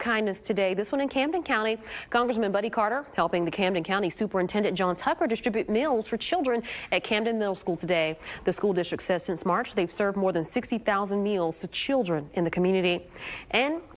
kindness today. This one in Camden County. Congressman Buddy Carter helping the Camden County Superintendent John Tucker distribute meals for children at Camden Middle School today. The school district says since March they've served more than 60,000 meals to children in the community. And